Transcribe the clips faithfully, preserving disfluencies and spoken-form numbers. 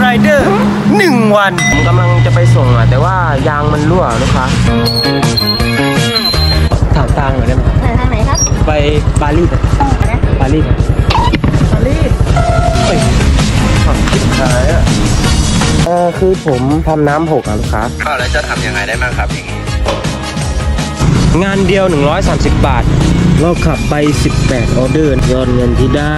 ไรเดอร์หนึ่งวันผมกำลังจะไปส่งอ่ะแต่ว่ายางมันรั่วลูกค้าถามทางหน่อยได้ไหมไปทางไหนครับไปปารีสปารีสปารีสเฮ้ยขับคิดหายอ่ะเออคือผมทำน้ำหกอ่ะลูกค้าอ้าวแล้วจะทำยังไงได้บ้างครับอย่างนี้งานเดียวหนึ่งร้อยสามสิบบาทเราขับไปสิบแปดออเดอร์ยอดเงินที่ได้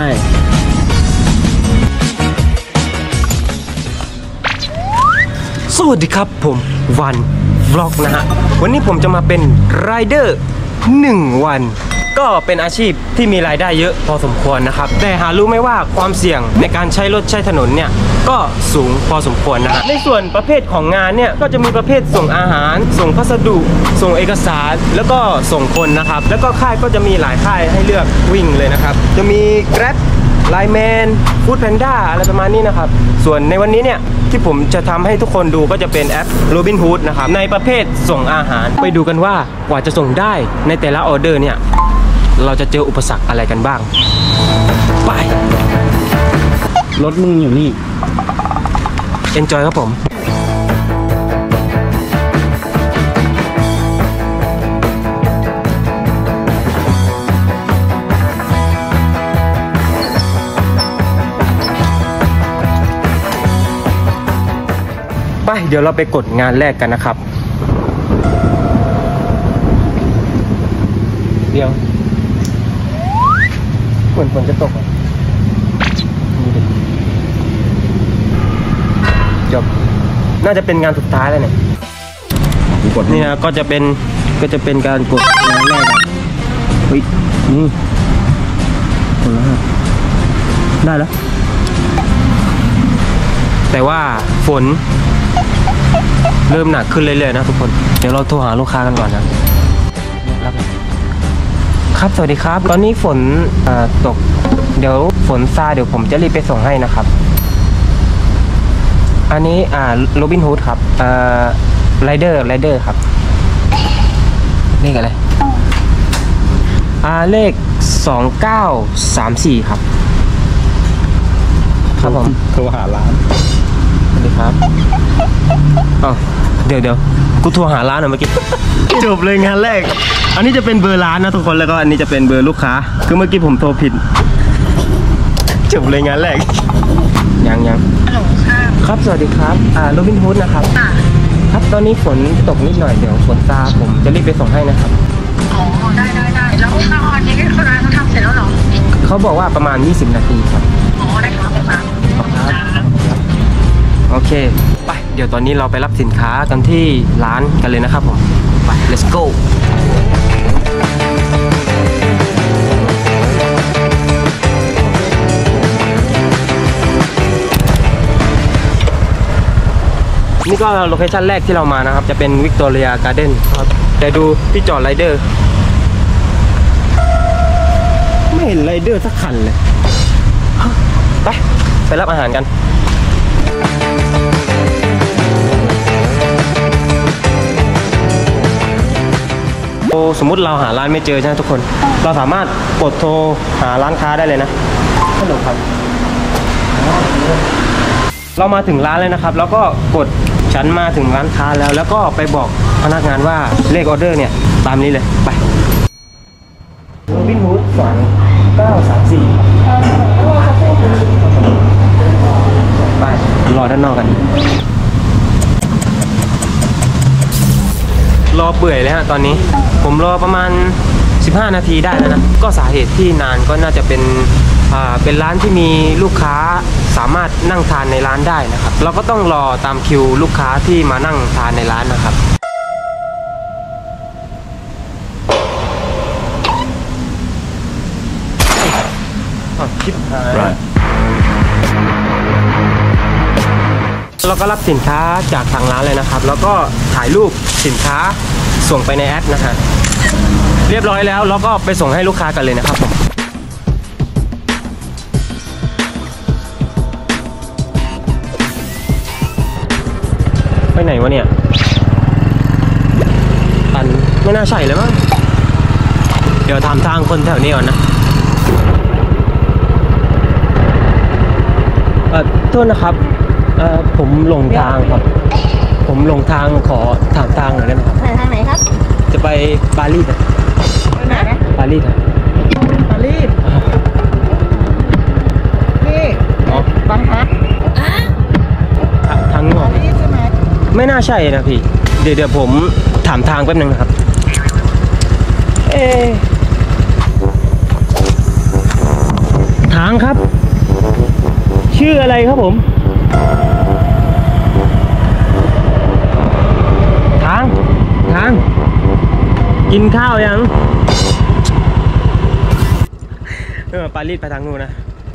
สวัสดีครับผมวันวล็อกนะฮะวันนี้ผมจะมาเป็นไรเดอร์หนึ่งวันก็เป็นอาชีพที่มีรายได้เยอะพอสมควรนะครับแต่หารู้ไหมว่าความเสี่ยงในการใช้รถใช้ถนนเนี่ยก็สูงพอสมควรนะฮะในส่วนประเภทของงานเนี่ยก็จะมีประเภทส่งอาหารส่งพัสดุส่งเอกสารแล้วก็ส่งคนนะครับแล้วก็ค่ายก็จะมีหลายค่ายให้เลือกวิ่งเลยนะครับจะมี Grab Lineman Food Panda อะไรประมาณนี้นะครับส่วนในวันนี้เนี่ยที่ผมจะทำให้ทุกคนดูก็จะเป็นแอป Robinhood นะครับในประเภทส่งอาหารไปดูกันว่ากว่าจะส่งได้ในแต่ละออเดอร์เนี่ยเราจะเจออุปสรรคอะไรกันบ้างไปรถมึงอยู่นี่ Enjoy ครับผมไปเดี๋ยวเราไปกดงานแรกกันนะครับเดี๋ยวเหมือนฝนจะตกจบน่าจะเป็นงานสุดท้ายแล้วเนี่ยนี่นะก็จะเป็นก็จะเป็นการกดงานแรกเฮ้ยนี่กดแล้วได้แล้วแต่ว่าฝนเริ่มหนักขึ้นเรื่อยๆนะทุกคนเดี๋ยวเราโทรหาลูกค้ากันก่อนนะครับสวัสดีครับตอนนี้ฝนตกเดี๋ยวฝนซาเดี๋ยวผมจะรีบไปส่งให้นะครับอันนี้อ่าโรบินฮูดครับอ่าไรเดอร์ไรเดอร์ครับเลขอะไรอ่าเลขสองเก้าสามสี่ครับครับผมโทรหาร้านสวัสดีครับอ๋อเดี๋ยวเดี๋ยวกูโทรหาร้านหน่อยเมื่อกี้จบเลยงานแรกอันนี้จะเป็นเบอร์ร้านนะทุกคนแล้วก็อันนี้จะเป็นเบอร์ลูกค้าคือเมื่อกี้ผมโทรผิดจบเลยงานแรกยังยังครับสวัสดีครับอ่าโรบินฮูดนะครับครับตอนนี้ฝนตกนิดหน่อยเดี๋ยวฝนซาผมจะรีบไปส่งให้นะครับอ๋อได้ได้ได้แล้วตอนนี้เขาร้านเขาทำเสร็จแล้วหรอเขาบอกว่าประมาณยี่สิบนาทีครับอ๋อได้ครับครับโอเคไปเดี๋ยวตอนนี้เราไปรับสินค้ากันที่ร้านกันเลยนะครับผมไป let's go นี่ก็โลเคชั่นแรกที่เรามานะครับจะเป็นวิกตอเรียการ์เด้นครับแต่ดูที่จอดไรเดอร์ไม่เห็นไรเดอร์สักคันเลยไปไปรับอาหารกันสมมุติเราหาร้านไม่เจอใช่ไหมทุกคนเราสามารถกดโทรหาร้านค้าได้เลยนะฮัลโหลครับเรามาถึงร้านเลยนะครับแล้วก็กดฉันมาถึงร้านค้าแล้วแล้วก็ไปบอกพนักงานว่าเลขออเดอร์เนี่ยตามนี้เลยไปโรบินฮูดสองเก้าสามสี่ไปรอด้านนอกกันรอเปื่อยเลยฮะตอนนี้ผมรอประมาณสิบห้านาทีได้แล้วนะก็สาเหตุที่นานก็น่าจะเป็นอ่าเป็นร้านที่มีลูกค้าสามารถนั่งทานในร้านได้นะครับเราก็ต้องรอตามคิวลูกค้าที่มานั่งทานในร้านนะครับชิปหายเราก็รับสินค้าจากทางร้านเลยนะครับแล้วก็ถ่ายรูปสินค้าส่งไปในแอปนะฮะเรียบร้อยแล้วเราก็ไปส่งให้ลูกค้ากันเลยนะครับผมไปไหนวะเนี่ยตันไม่น่าใช่เลยมั้งเดี๋ยวถามทางคนแถวนี้ก่อนนะเออโทษนะครับเอ่อผมหลงทางครับ ผมหลงทางขอถามทางหน่อยได้ไหมครับไปทางไหนครับจะไปปารีสอะไปไหนนะปารีสอะปารีสนี่อ๋อบางฮักทางทางนู้นปารีสใช่ไหมไม่น่าใช่นะพี่ เดี๋ยวเดี๋ยวผมถามทางแป๊บนึงนะครับ เอ๊ะทางครับ ชื่ออะไรครับผม ทาง ทาง กินข้าวยังเออปารีสไปทางนู้นนะ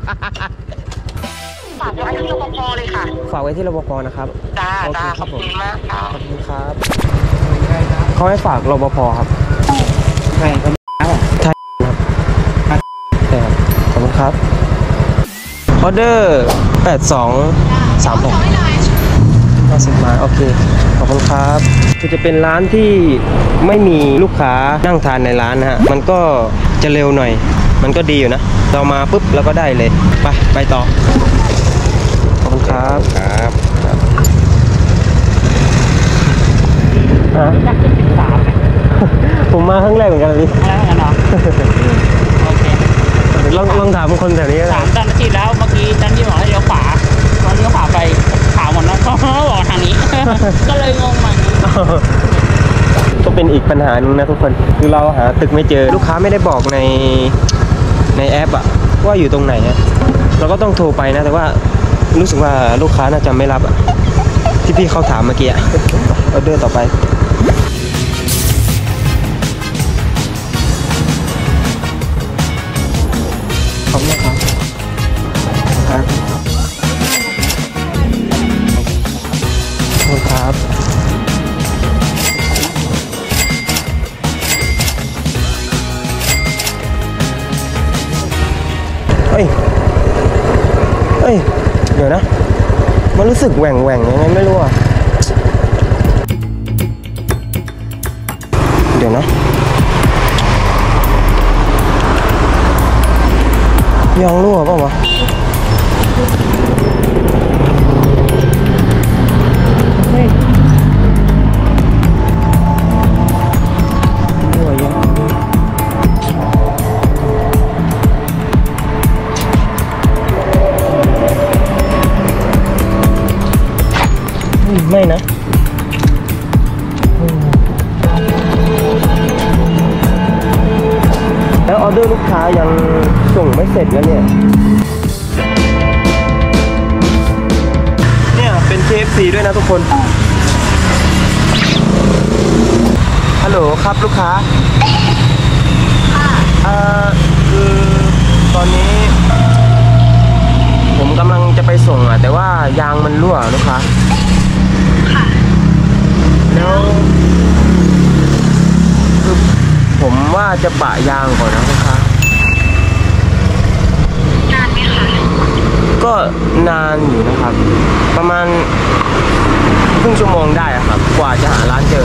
ฝากไว้ที่รปภเลยค่ะฝากไว้ที่รปภนะครับจ้าโอเคจ้าคขรัอบบ ผมคุณมากค่ะขอบคุณครับเขาให้ฝากรปภครับใช่ก็แล้วใช่ครับใช่ครับขอบคุณครับออเดอร์แปดสองสามหกห้าสิบมาโอเคขอบคุณครับคือจะเป็นร้านที่ไม่มีลูกค้านั่งทานในร้านนะฮะมันก็จะเร็วหน่อย มันก็ดีอยู่นะเรามาปุ๊บแล้วก็ได้เลยไปไปต่อขอบคุณครับครับฮะจักรสิบสามผมมาครั้งแรกเหมือนกันเลยแล้วกันเนาะโอเคลองลองถามคนแถวนี้ก็ได้สามนาทีแล้วเมื่อกี้นั่นที่บอกให้เลี้ยวขวาตอนเลี้ยวขวาไปขาวหมดแล้วก็บอกทางนี้ ก็เลยงงมันก็เป็นอีกปัญหาหนึงนะทุกคนคือเราหาตึกไม่เจอลูกค้าไม่ได้บอกในในแอปอะว่าอยู่ตรงไหนอะเราก็ต้องโทรไปนะแต่ว่ารู้สึกว่าลูกค้าน่าจะไม่รับอะที่พี่เขาถามเมื่อกี้อะออเดอร์ต่อไปขอบคุณครับครับขอบคุณครับเอ้ยเอ้ย เดี๋ยวนะ มันรู้สึกแหว่งแหว่งยังไงไม่รู้อ่ะ เดี๋ยวนะยางรั่วเปล่าวะเฮ้ยรั่วเยอะไม่นะแล้วออเดอร์ลูกค้ายังส่งไม่เสร็จแล้วเนี่ย เนี่ยเป็น เค เอฟ ซี ด้วยนะทุกคน ฮัลโหลครับลูกค้าเอ่อคือตอนนี้ ผมกำลังจะไปส่งอ่ะแต่ว่ายางมันรั่วลูกค้าแล้วคือผมว่าจะปะยางก่อนนะลูกค้านานไหมคะก็นานอยู่นะครับ ประมาณครึ่งชั่วโมงได้อะครับ กว่าจะหาร้านเจอ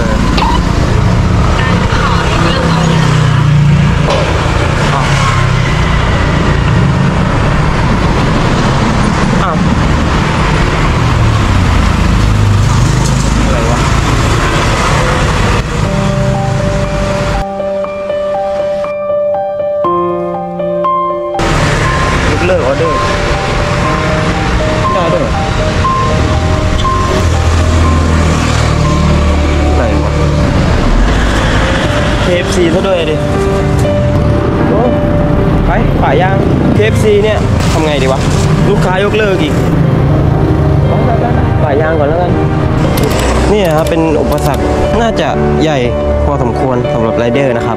อ้าวอะไรวะยกเลิกออเดอร์ได้ด้วยเหรอไหนวะ เค เอฟ ซี ซะด้วยดิโอ้ไปป่ายาง เค เอฟ ซี เนี่ยทำไงดีวะ ลูกค้ายกเลิกอีกป่ายางก่อนแล้วกัน นี่ครับเป็นอุปสรรคน่าจะใหญ่พอสมควรสำหรับไรเดอร์นะครับ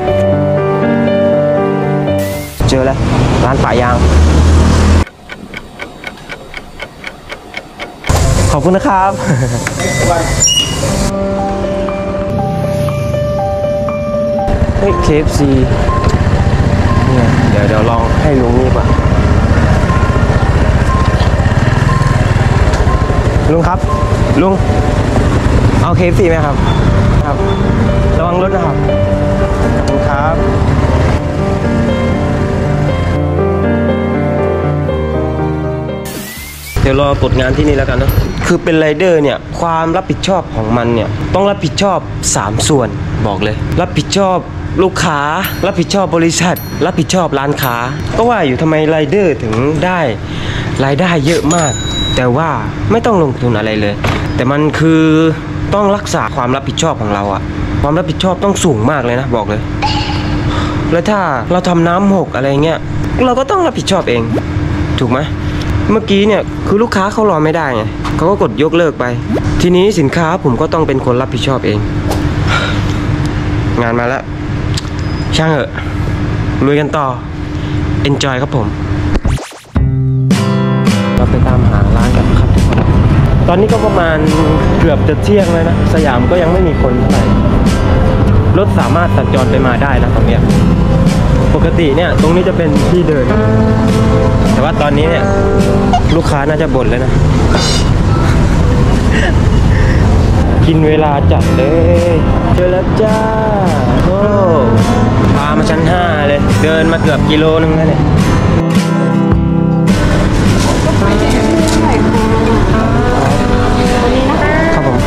เจอแล้วร้านป่ายาง ขอบคุณนะครับ เฮ้ย เค เอฟ ซี เนี่ยเดี๋ยวเดี๋ยวลองให้ลุงนี่ป่ะลุงครับ ลุง เอา เค เอฟ ซี ไหมครับ ครับ ระวังรถนะครับ ขอบคุณครับ เดี๋ยวรอกดงานที่นี่แล้วกันนะคือเป็นไรเดอร์เนี่ยความรับผิดชอบของมันเนี่ยต้องรับผิดชอบสามส่วนบอกเลยรับผิดชอบลูกค้ารับผิดชอบบริษัทรับผิดชอบร้านค้าก็ว่าอยู่ทำไมไรเดอร์ถึงได้รายได้เยอะมากแต่ว่าไม่ต้องลงทุนอะไรเลยแต่มันคือต้องรักษาความรับผิดชอบของเราอะความรับผิดชอบต้องสูงมากเลยนะบอกเลยแล้วถ้าเราทำน้ำหกอะไรเงี้ยเราก็ต้องรับผิดชอบเองถูกไหมเมื่อกี้เนี่ยคือลูกค้าเขารอไม่ได้ไงเขาก็กดยกเลิกไปทีนี้สินค้าผมก็ต้องเป็นคนรับผิดชอบเองงานมาแล้วช่างเหอะลุยกันต่อ enjoy ครับผมเราไปตามหาร้านกันครับทุกคนตอนนี้ก็ประมาณเกือบจะเที่ยงเลยนะสยามก็ยังไม่มีคนเท่าไหร่รถสามารถสัญจรไปมาได้นะตรงเนี้ยปกติเนี่ยตรงนี้จะเป็นที่เดินแต่ว่าตอนนี้เนี่ยลูกค้าน่าจะบ่นแล้วนะกินเวลาจัดเลยเจอแล้วจ้าโอ้พามาชั้นห้าเลยเดินมาเกือบกิโลนึงแล้วเนี่ยครับผม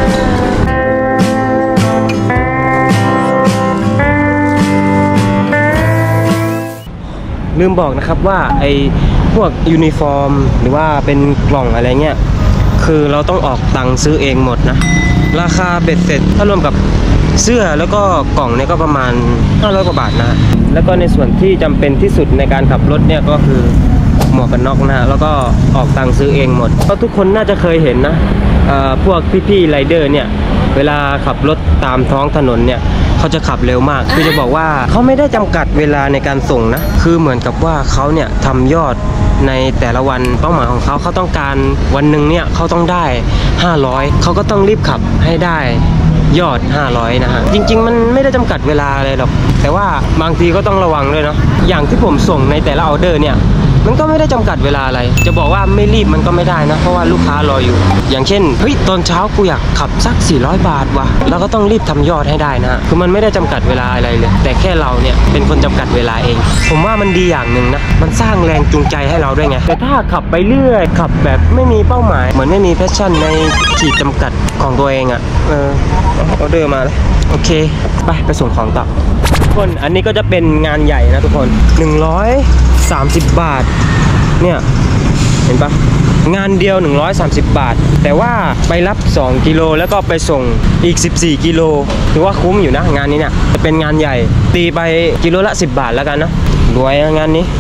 ลืมบอกนะครับว่าไอ้พวกยูนิฟอร์มหรือว่าเป็นกล่องอะไรเงี้ยคือเราต้องออกตังค์ซื้อเองหมดนะราคาเบ็ดเสร็จถ้ารวมกับเสื้อแล้วก็กล่องเนี่ยก็ประมาณห้าร้อยกว่าบาทนะแล้วก็ในส่วนที่จำเป็นที่สุดในการขับรถเนี่ยก็คือหมวกกันน็อกนะแล้วก็ออกตังค์ซื้อเองหมดก็ทุกคนน่าจะเคยเห็นนะพวกพี่ๆไรเดอร์เนี่ยเวลาขับรถตามท้องถนนเนี่ยเขาจะขับเร็วมากคือจะบอกว่าเขาไม่ได้จำกัดเวลาในการส่งนะคือเหมือนกับว่าเขาเนี่ยทำยอดในแต่ละวันเป้าหมายของเขาเขาต้องการวันหนึ่งเนี่ยเขาต้องได้ห้าร้อยเขาก็ต้องรีบขับให้ได้ยอดห้าร้อยนะฮะจริงๆมันไม่ได้จำกัดเวลาอะไรหรอกแต่ว่าบางทีก็ต้องระวังด้วยเนาะอย่างที่ผมส่งในแต่ละออเดอร์เนี่ยมันก็ไม่ได้จำกัดเวลาอะไรจะบอกว่าไม่รีบมันก็ไม่ได้นะเพราะว่าลูกค้ารออยู่อย่างเช่นเฮ้ยตอนเช้ากูอยากขับสักสี่ร้อยบาทว่ะเราก็ต้องรีบทำยอดให้ได้นะคือมันไม่ได้จำกัดเวลาอะไรเลยแต่แค่เราเนี่ยเป็นคนจำกัดเวลาเองผมว่ามันดีอย่างหนึ่งนะมันสร้างแรงจูงใจให้เราด้วยไงแต่ถ้าขับไปเรื่อยขับแบบไม่มีเป้าหมายเหมือนไม่มีแพชชั่นในขีดจำกัดของตัวเองอ่ะเออออเดอร์มาแล้วโอเคไปไปส่งของต่อทุกคนอันนี้ก็จะเป็นงานใหญ่นะทุกคนหนึ่งร้อยสามสิบบาทเนี่ยเห็นปะงานเดียวหนึ่งร้อยสามสิบบาทแต่ว่าไปรับสองกิโลแล้วก็ไปส่งอีกสิบสี่กิโลถือว่าคุ้มอยู่นะงานนี้เนี่ยจะเป็นงานใหญ่ตีไปกิโลละสิบบาทแล้วกันนะรวยนะงานนี้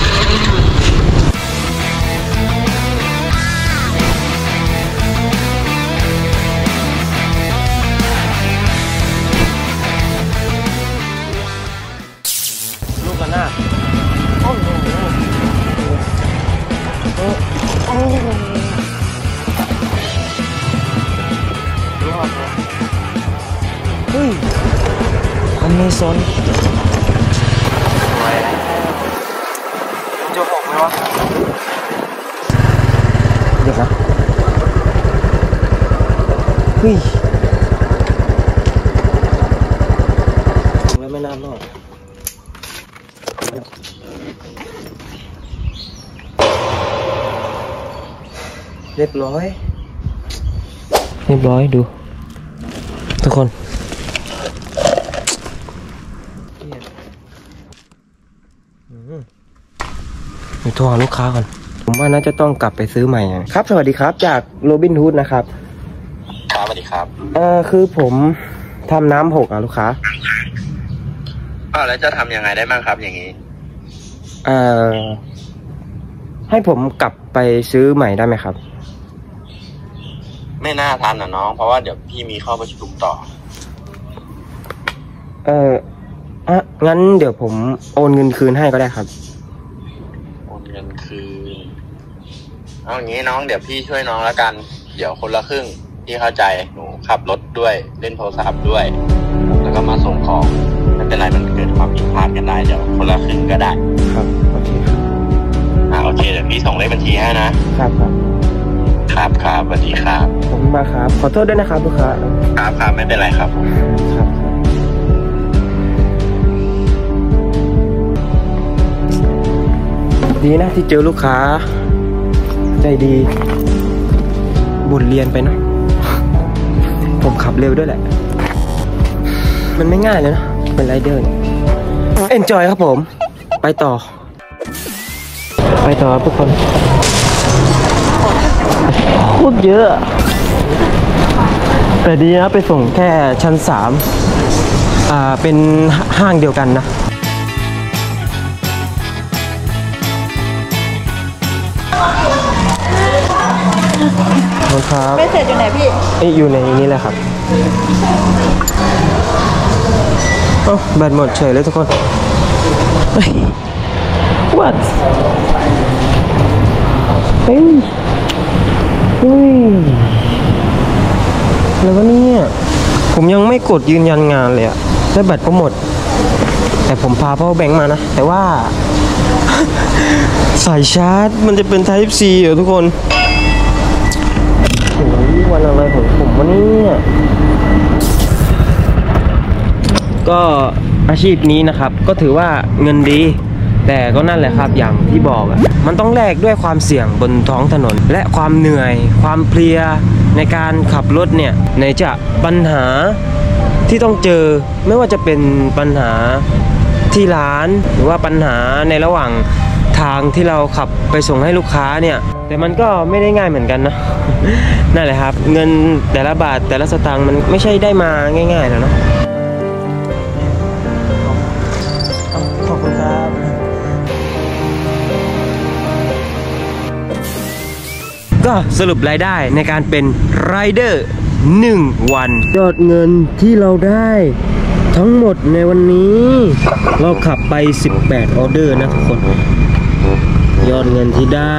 ลูกระนาดโอ้โหโอ้โหรอดเลยเฮ้ยอเมซอนจะหกไหมวะเดี๋ยวนะเฮ้ยแล้วไม่น่ารอดเรียบร้อยเรียบร้อยดูทุกคนมีโทรหาลูกค้าก่อนผมว่าน่าจะต้องกลับไปซื้อใหม่ครับสวัสดีครับจากโรบินฮูดนะครับครับสวัสดีครับเออคือผมทำน้ำหกอ่ะลูกค้าอ้าวแล้วจะทำยังไงได้บ้างครับอย่างนี้เอ่อให้ผมกลับไปซื้อใหม่ได้ไหมครับไม่น่าทันนะน้องเพราะว่าเดี๋ยวพี่มีเข้าประชุมต่อเอออ่ะงั้นเดี๋ยวผมโอนเงินคืนให้ก็ได้ครับโอนเงินคืนเอาอย่างนี้น้องเดี๋ยวพี่ช่วยน้องแล้วกันเดี๋ยวคนละครึ่งพี่เข้าใจหนูขับรถด้วยเล่นโทรศัพท์ด้วยแล้วก็มาส่งของไม่เป็นไรมันเกิดความผิดพลาดกันได้เดี๋ยวคนละครึ่งก็ได้ครับโอเคครับอ่าโอเคเดี๋ยวพี่ส่งเลขบัญชีให้นะครับครับครับครับสวัสดีครับผมมาครับขอโทษด้วยนะครับลูกค้าครับครับไม่เป็นไรครับครับดีนะที่เจอลูกค้าใจดีบทเรียนไปเนาะผมขับเร็วด้วยแหละมันไม่ง่ายเลยนะเป็นไรเดอร์เอ็นจอยครับผมไปต่อไปต่อครับทุกคนโคตรเยอะแต่ดีนะไปส่งแค่ชั้นสามอ่าเป็นห้างเดียวกันนะขอบคุณครับไม่เสร็จอยู่ไหนพี่เอ้ยอยู่ในนี้แหละครับโอ้แบตหมดเฉยเลยทุกคนเฮ้ย what เฮ้ยเฮ้ยอะไรวะเนี่ยผมยังไม่กดยืนยันงานเลยอะแล้วแบตก็หมดแต่ผมพาพ่อแบงค์มานะแต่ว่า สายชาร์จมันจะเป็น Type C เหรอทุกคนโอ้ยวันอะไรของผมวะเนี่ยก็อาชีพนี้นะครับก็ถือว่าเงินดีแต่ก็นั่นแหละครับอย่างที่บอกอะมันต้องแลกด้วยความเสี่ยงบนท้องถนนและความเหนื่อยความเพลียในการขับรถเนี่ยไหนจะปัญหาที่ต้องเจอไม่ว่าจะเป็นปัญหาที่ร้านหรือว่าปัญหาในระหว่างทางที่เราขับไปส่งให้ลูกค้าเนี่ยแต่มันก็ไม่ได้ง่ายเหมือนกันนะ นั่นแหละครับเงินแต่ละบาทแต่ละสตางค์มันไม่ใช่ได้มาง่ายๆแล้วเนาะขอบคุณครับก็สรุปรายได้ในการเป็นไรเดอร์หนึ่งวันยอดเงินที่เราได้ทั้งหมดในวันนี้เราขับไปสิบแปดออเดอร์นะทุกคนยอดเงินที่ได้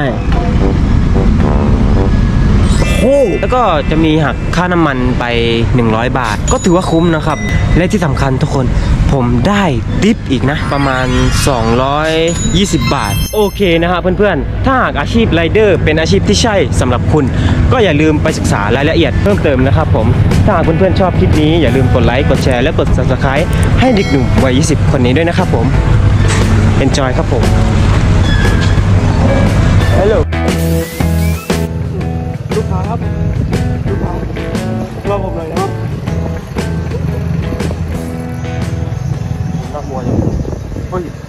โอ้แล้วก็จะมีหักค่าน้ำมันไปหนึ่งร้อยบาทก็ถือว่าคุ้มนะครับและที่สำคัญทุกคนผมได้ทิปอีกนะประมาณสองร้อยยี่สิบบาทโอเคนะครับเพื่อนๆถ้าหากอาชีพไรเดอร์เป็นอาชีพที่ใช่สำหรับคุณก็อย่าลืมไปศึกษารายละเอียดเพิ่มเติมนะครับผมถ้าหากเพื่อนๆชอบคลิปนี้อย่าลืมกดไลค์กดแชร์และกด ซับสไครบ์ ให้เด็กหนุ่มวัยยี่สิบคนนี้ด้วยนะครับผม Enjoy ครับผม Helloลูกค้าครับลูกค้ารอผมหน่อยนะครับน่ากลัวจังเฮ้ย